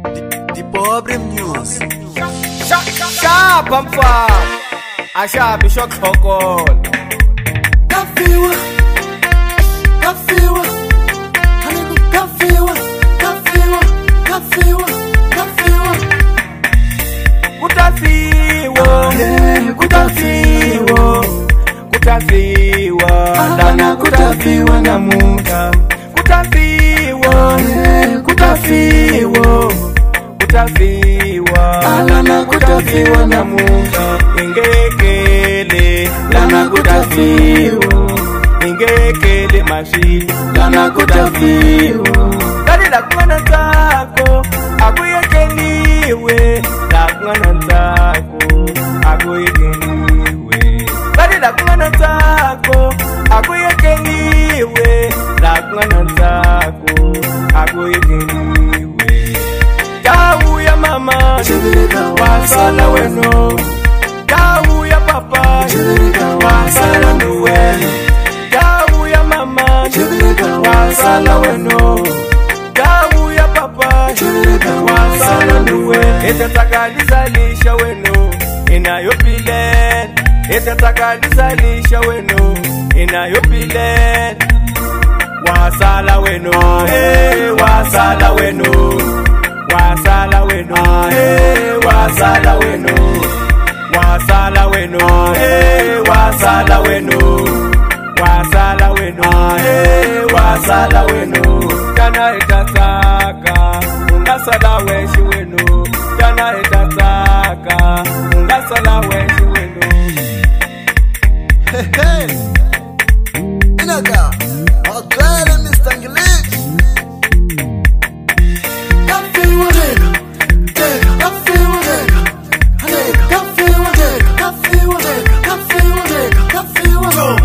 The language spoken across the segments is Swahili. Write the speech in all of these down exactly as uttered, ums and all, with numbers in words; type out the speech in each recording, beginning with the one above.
The Pobre News. Sharp and far. A sharp is your call. Kafiwa, kafiwa, haniku kafiwa, kafiwa, kafiwa, kafiwa. Kutafiwa, kutafiwa, kutafiwa, dana kutafiwa na muda. Kutafiwa, kutafiwa, kutafiwa, dana kutafiwa na muda. Ingekele, dana kutafiwa, ingekele mashi, dana kutafiwa. Kali la kuna zako, akuyekeliwe, la kuna zako, akuyekeliwe. Kali la kuna zako, akuyekeliwe, la kuna zako, akuyekeliwe. Tahu ya mama, wasala weno. Tahu ya papa, wasala nuwe. Tahu ya mama, wasala weno. Tahu ya papa, wasala nuwe. Itataka nizalisha weno, inayopile. Itataka nizalisha weno, inayopile. Wasala weno, eh, wasala weno. Wasala weno, eh, wasala weno. Wasala weno, eh, wasala weno. Wasala weno, eh, wasala weno. Kana itasaka, ungasala weshi weno. Kana itasaka, ungasala weshi weno. Hey, hey. Inaga, I'll Mister English. Kafiwa, nigga, nigga, kafiwa, nigga, nigga, kafiwa, nigga, kafiwa, nigga, kafiwa, nigga, kafiwa.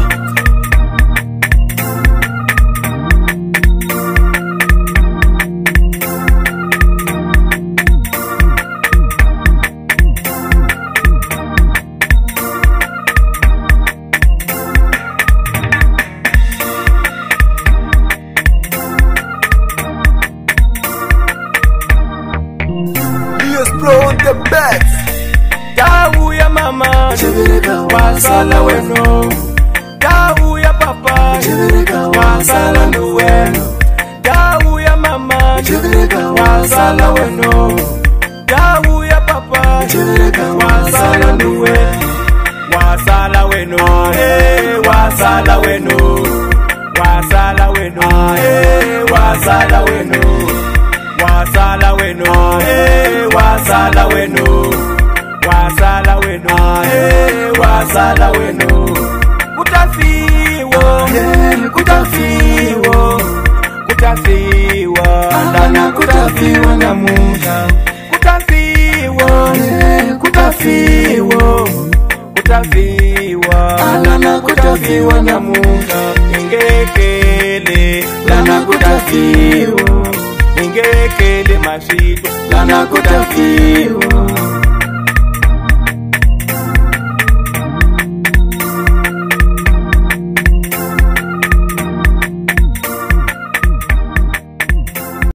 Blow the best. Tahu ya mama, wasala weno. Tahu ya papa, wasala nuweno. Tahu ya mama, wasala weno. Tahu ya papa, wasala nuweno. Wasala weno, eh, wasala weno. Wasala weno, eh, wasala weno. Wasala weno, eh, wasala weno. Wasala weno, eh, wasala weno. Kutafiwa, eh, kutafiwa, kutafiwa, dana kutafiwa na muda. Kutafiwa, eh, kutafiwa, kutafiwa, dana kutafiwa na muda. Ingekele, dana kutafiwa. Ingekele mashito, lana kutafiwa.